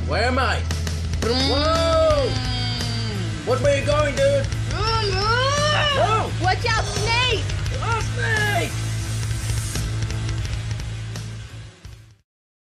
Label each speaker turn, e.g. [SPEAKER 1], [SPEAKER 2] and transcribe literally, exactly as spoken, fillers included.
[SPEAKER 1] Where am I? Whoa! What way are you going, dude?